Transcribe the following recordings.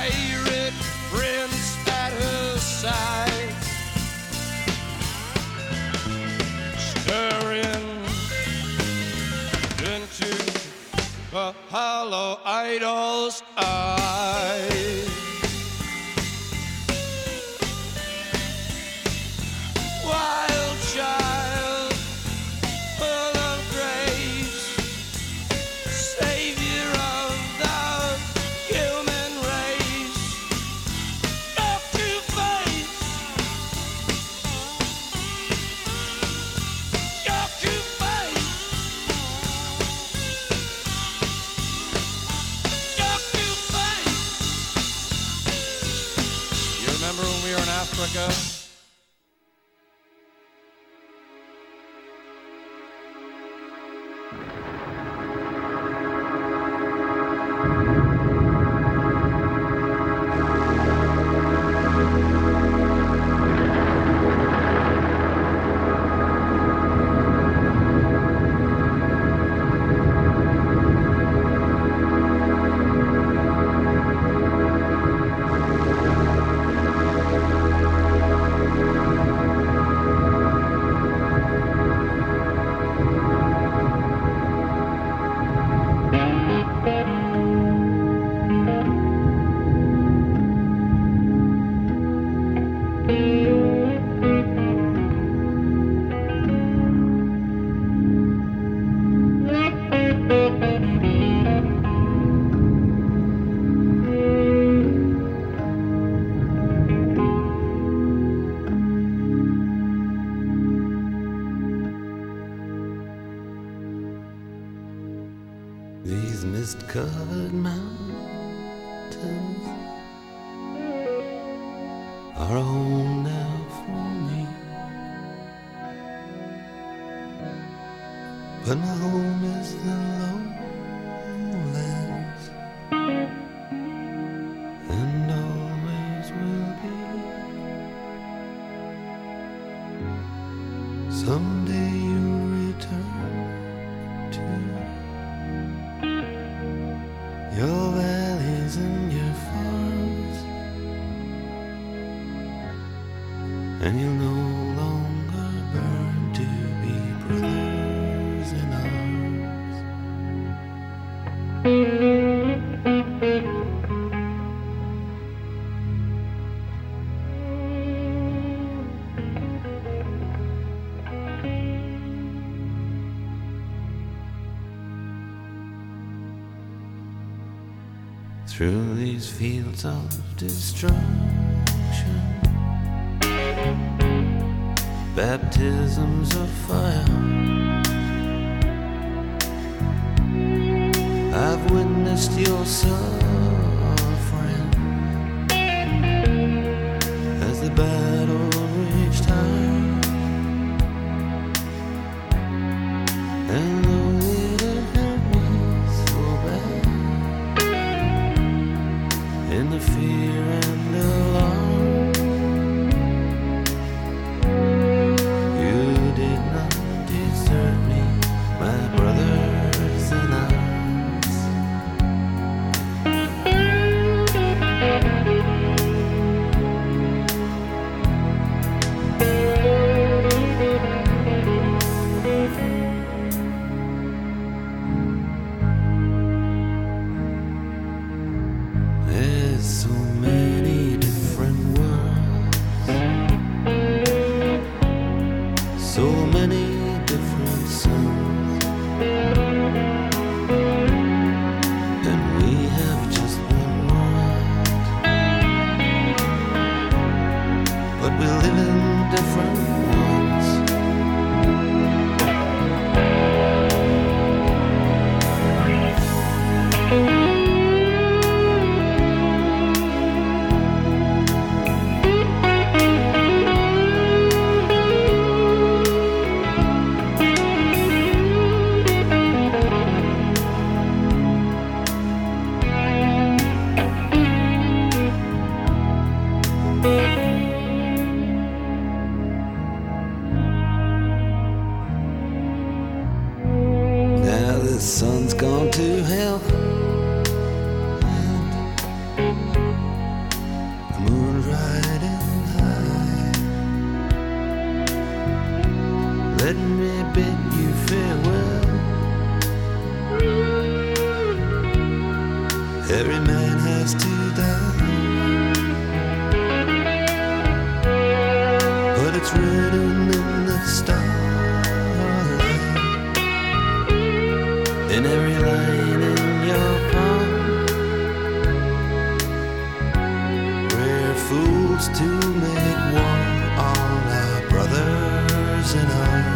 pirate prince at her side, staring into the hollow idol's eyes. Wild child, full of grace, savior of the human race. Your true face, your true face, your true face. You remember when we were in Africa? These mist-covered mountains are a home now for me, but my home is the lowlands, and always will be. Someday you'll return to your valleys and your farms, and you'll no longer burn to be brothers in arms. Through these fields of destruction, baptisms of fire, I've witnessed your suffering as the battle reached high, and though it had hurt me so bad, in the fear and alarm, you did not desert me, my brothers in arms. There's so many different worlds, so many different suns, and we have just one world, but we live in different ones. that's written in the starlight, in every line in your palm. We're fools to make war on our brothers in arms.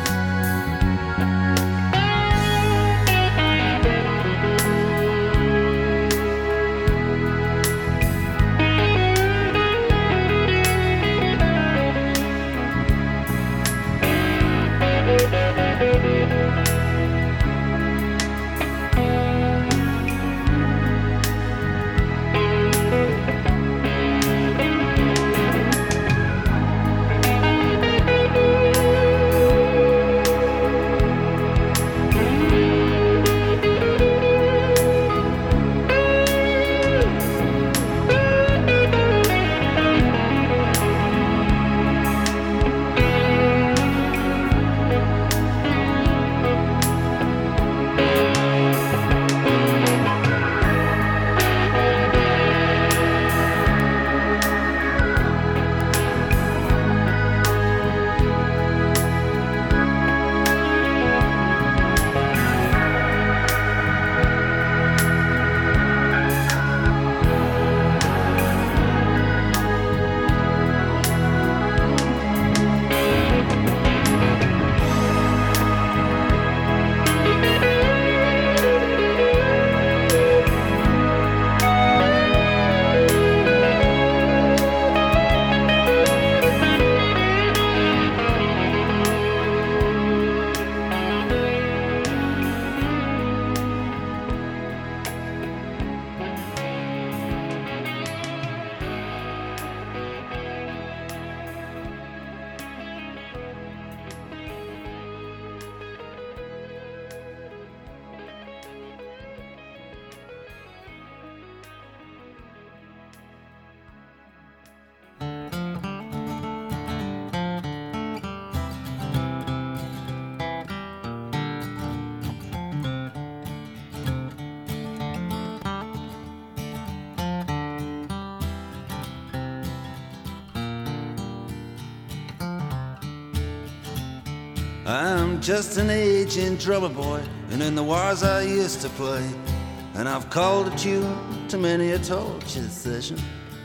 I'm just an aging drummer boy, and in the wars I used to play, and I've called a tune to many a torture session.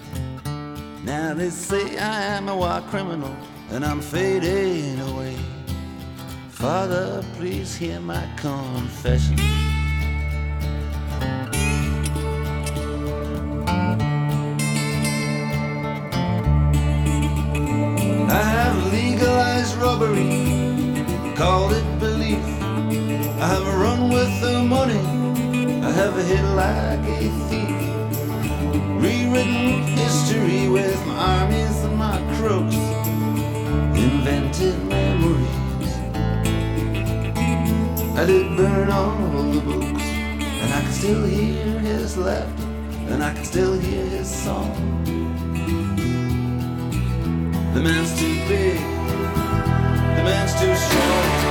Now they say I am a war criminal, and I'm fading away. Father, please hear my confession. I have legalized robbery, called it belief. I have run with the money, I have hit like a thief. Rewritten history with my armies and my crooks, invented memories. I did burn all the books, and I can still hear his laughter, and I can still hear his song. The man's too big, the man's too strong.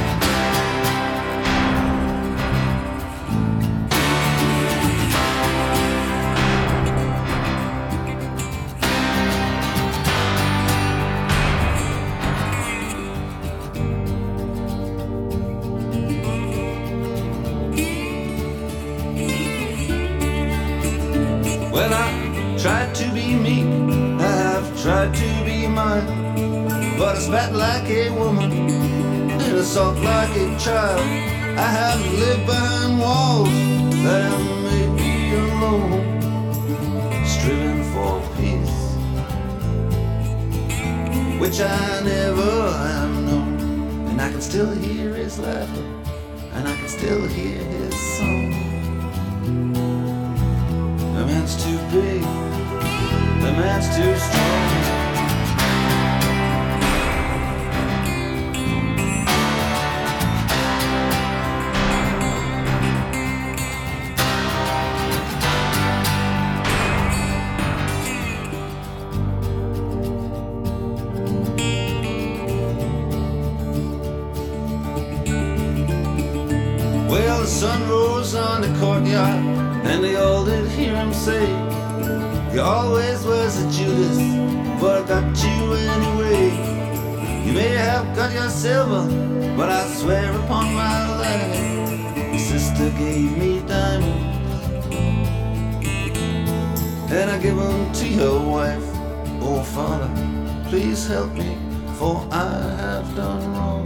Well, I tried to be meek, I've tried to be mine, but I spat like a woman and I sulked like a child. I have lived behind walls that have made me alone, striven for peace, which I never have known. And I can still hear his laughter, and I can still hear his song. The man's too big, the man's too strong. The sun rose on the courtyard, and they all did hear him say, You always was a Judas, but I got you anyway. You may have got your silver, but I swear upon my life, your sister gave me diamonds, and I give them to your wife. Oh, Father, please help me, for I have done wrong.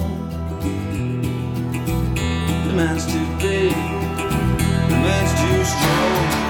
The man's too big, the man's too strong.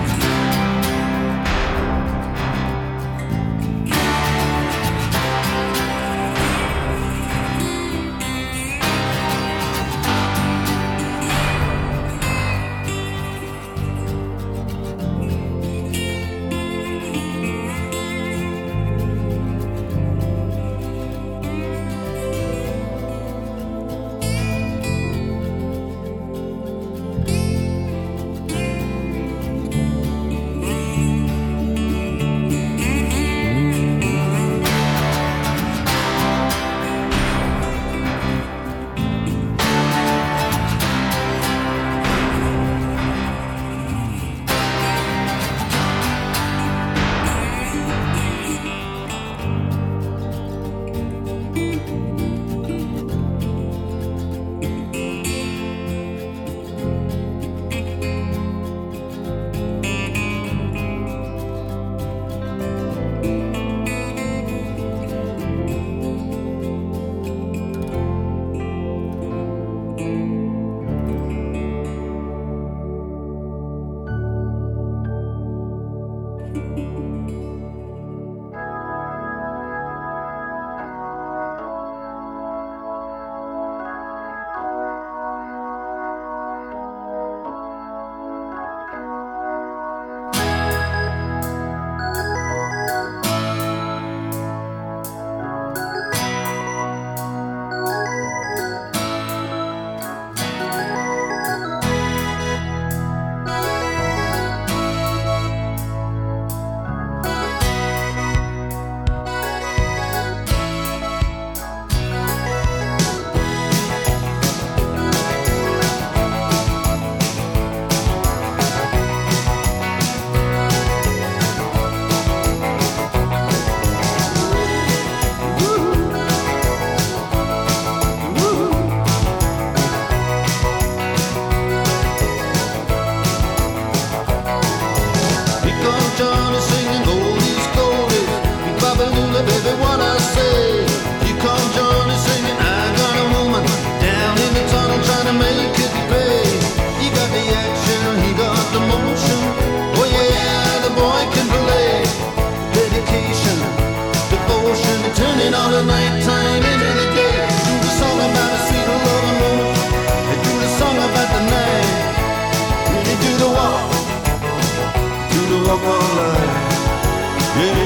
On the nighttime into the day, do the song about a sweet love and moon, and do the song about the night, really do the walk of life. Yeah.